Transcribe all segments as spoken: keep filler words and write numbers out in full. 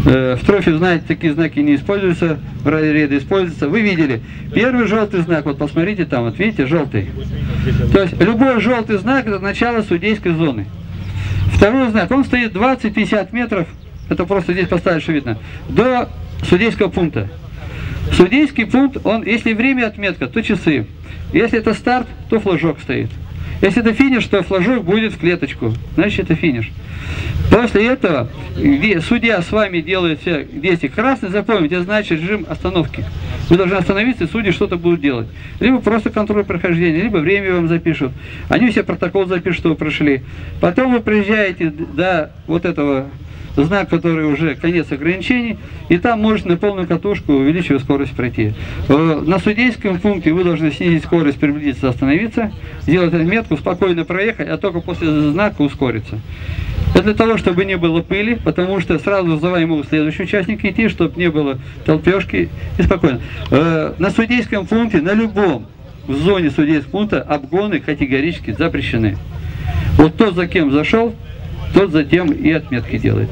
Э, в трофе, знаете, такие знаки не используются, в райреде используются. Вы видели, первый желтый знак, вот посмотрите там, вот видите, желтый. То есть любой желтый знак — это начало судейской зоны. Второй знак, он стоит двадцать-пятьдесят метров, это просто здесь поставить, что видно, до судейского пункта. Судейский пункт, он, если время отметка, то часы. Если это старт, то флажок стоит. Если это финиш, то флажок будет в клеточку. Значит, это финиш. После этого судья с вами делает все действия. Красный, запомните, это значит режим остановки. Вы должны остановиться, и судьи что-то будут делать. Либо просто контроль прохождения, либо время вам запишут. Они все протокол запишут, что вы прошли. Потом вы приезжаете до вот этого знак, который уже конец ограничений, и там можете на полную катушку, увеличивая скорость, пройти. На судейском пункте вы должны снизить скорость, приблизиться, остановиться, сделать отметку, спокойно проехать, а только после знака ускориться. Это для того, чтобы не было пыли, потому что сразу вызываем его следующий участник идти, чтобы не было толпешки, и спокойно. На судейском пункте, на любом в зоне судейского пункта обгоны категорически запрещены. Вот тот, за кем зашел, тот затем и отметки делает.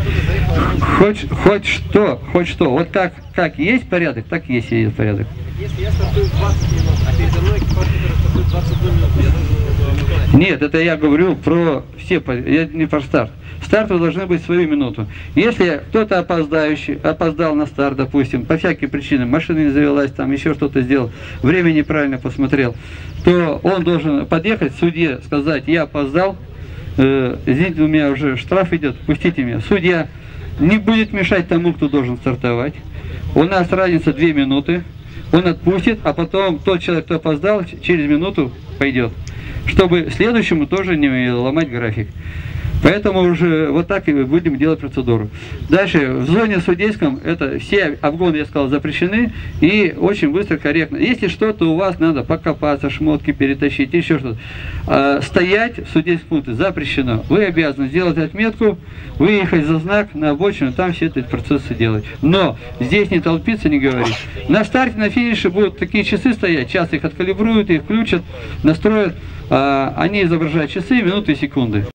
Хоть, хоть что, хоть что. Вот как, как есть порядок, так и есть и есть порядок. Если я стартую двадцать минут, а передо мной экипаж, который стартует двадцать одну минуту, я должен... Нет, это я говорю про все, я не про старт. Старт вы должны быть свою минуту. Если кто-то опоздающий, опоздал на старт, допустим, по всяким причинам, машина не завелась, там еще что-то сделал, время неправильно посмотрел, то он должен подъехать к судье, сказать: я опоздал, э, извините, у меня уже штраф идет, пустите меня. Судья не будет мешать тому, кто должен стартовать. У нас разница две минуты, он отпустит, а потом тот человек, кто опоздал, через минуту пойдет, чтобы следующему тоже не ломать график. Поэтому уже вот так и будем делать процедуру. Дальше, в зоне судейском, это все обгоны, я сказал, запрещены, и очень быстро, корректно. Если что-то у вас надо покопаться, шмотки перетащить, еще что-то, э, стоять в судейском пункте запрещено. Вы обязаны сделать отметку, выехать за знак на обочину, там все эти процессы делать. Но здесь не толпиться, не говорить. На старте, на финише будут такие часы стоять, сейчас их откалибруют, их включат, настроят. Они изображают часы, минуты и секунды.